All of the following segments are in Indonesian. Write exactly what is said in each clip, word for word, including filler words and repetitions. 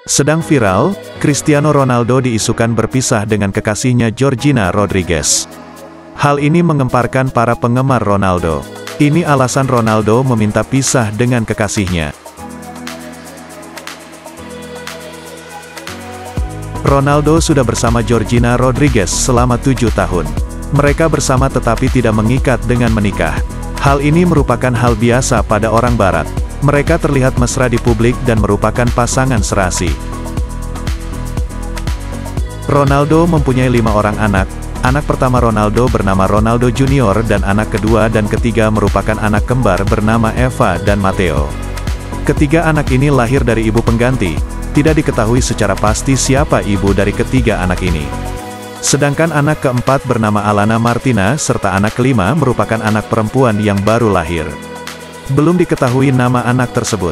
Sedang viral, Cristiano Ronaldo diisukan berpisah dengan kekasihnya Georgina Rodriguez. Hal ini mengemparkan para penggemar Ronaldo. Ini alasan Ronaldo meminta pisah dengan kekasihnya. Ronaldo sudah bersama Georgina Rodriguez selama tujuh tahun. Mereka bersama tetapi tidak mengikat dengan menikah. Hal ini merupakan hal biasa pada orang barat. Mereka terlihat mesra di publik dan merupakan pasangan serasi. Ronaldo mempunyai lima orang anak. Anak pertama Ronaldo bernama Ronaldo Junior dan anak kedua dan ketiga merupakan anak kembar bernama Eva dan Matteo. Ketiga anak ini lahir dari ibu pengganti. Tidak diketahui secara pasti siapa ibu dari ketiga anak ini. Sedangkan anak keempat bernama Alana Martina serta anak kelima merupakan anak perempuan yang baru lahir. Belum diketahui nama anak tersebut.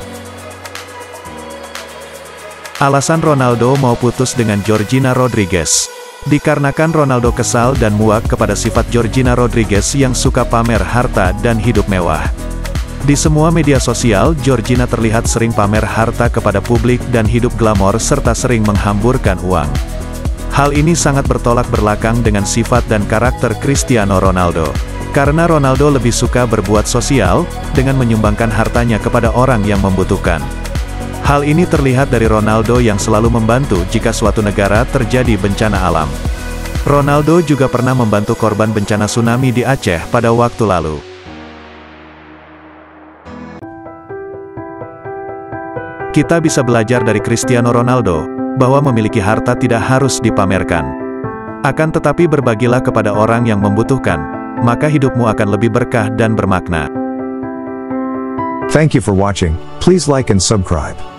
Alasan Ronaldo mau putus dengan Georgina Rodriguez dikarenakan Ronaldo kesal dan muak kepada sifat Georgina Rodriguez yang suka pamer harta dan hidup mewah. Di semua media sosial, Georgina terlihat sering pamer harta kepada publik dan hidup glamor serta sering menghamburkan uang. Hal ini sangat bertolak belakang dengan sifat dan karakter Cristiano Ronaldo. Karena Ronaldo lebih suka berbuat sosial, dengan menyumbangkan hartanya kepada orang yang membutuhkan. Hal ini terlihat dari Ronaldo yang selalu membantu jika suatu negara terjadi bencana alam. Ronaldo juga pernah membantu korban bencana tsunami di Aceh pada waktu lalu. Kita bisa belajar dari Cristiano Ronaldo, bahwa memiliki harta tidak harus dipamerkan. Akan tetapi berbagilah kepada orang yang membutuhkan, maka hidupmu akan lebih berkah dan bermakna. Thank you for watching. Please like and subscribe.